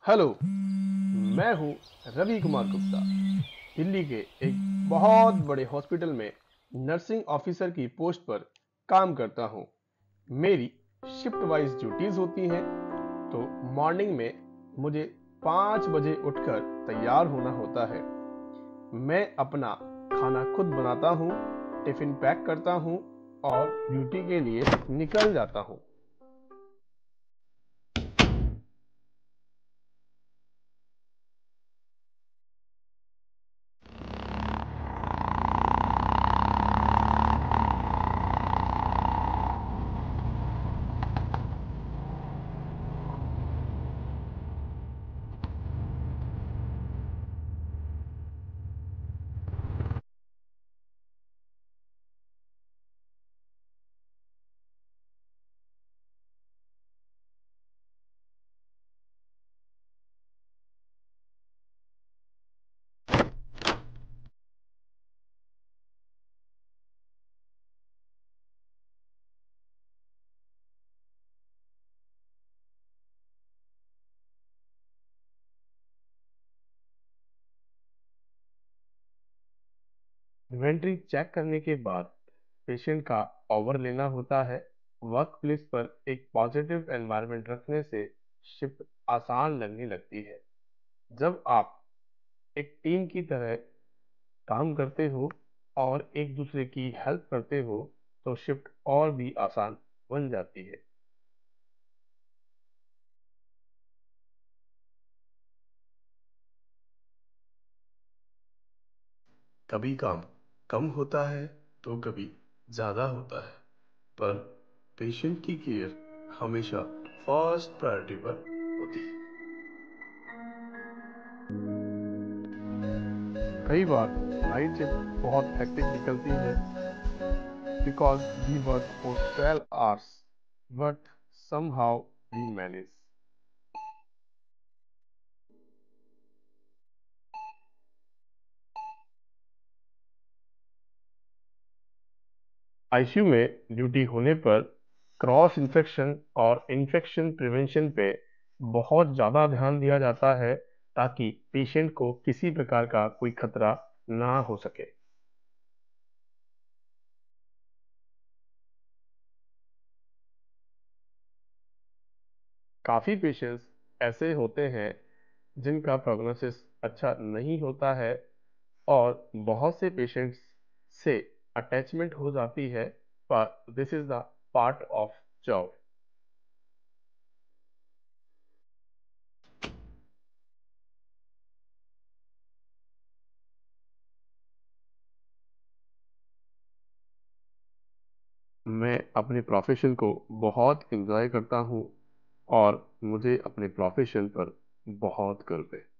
Hello. मैं हूँ रवि कुमार गुप्ता। दिल्ली के एक बहुत बड़े हॉस्पिटल में नर्सिंग ऑफिसर की पोस्ट पर काम करता हूँ। मेरी शिफ्ट वाइज ड्यूटीज होती हैं। तो मॉर्निंग में मुझे 5 बजे उठकर तैयार होना होता है। मैं अपना खाना खुद बनाता हूँ, टिफिन पैक करता हूँ और ड्यूटी के लिए निकल जाता हूँ। इन्वेंट्री चेक करने के बाद पेशेंट का ओवर लेना होता है। वर्क प्लेस पर एक पॉजिटिव एनवायरनमेंट रखने से शिफ्ट आसान लगने लगती है। जब आप एक टीम की तरह काम करते हो और एक दूसरे की हेल्प करते हो तो शिफ्ट और भी आसान बन जाती है। कभी काम कम होता है तो कभी ज़्यादा होता है, पर पेशेंट की केयर हमेशा फर्स्ट प्रायोरिटी पर होती है। कई बार नाइट शिफ्ट बहुत हेक्टिक निकलती है because we work for 12 hours, but somehow we manage. ICU में ड्यूटी होने पर क्रॉस इन्फेक्शन और इन्फेक्शन प्रिवेंशन पे बहुत ज़्यादा ध्यान दिया जाता है ताकि पेशेंट को किसी प्रकार का कोई खतरा ना हो सके। काफ़ी पेशेंट्स ऐसे होते हैं जिनका प्रोग्नोसिस अच्छा नहीं होता है और बहुत से पेशेंट्स से अटैचमेंट हो जाती है, पर this is the part of job. मैं अपने प्रोफेशन को बहुत एंजॉय करता हूँ और मुझे अपने प्रोफेशन पर बहुत गर्व है।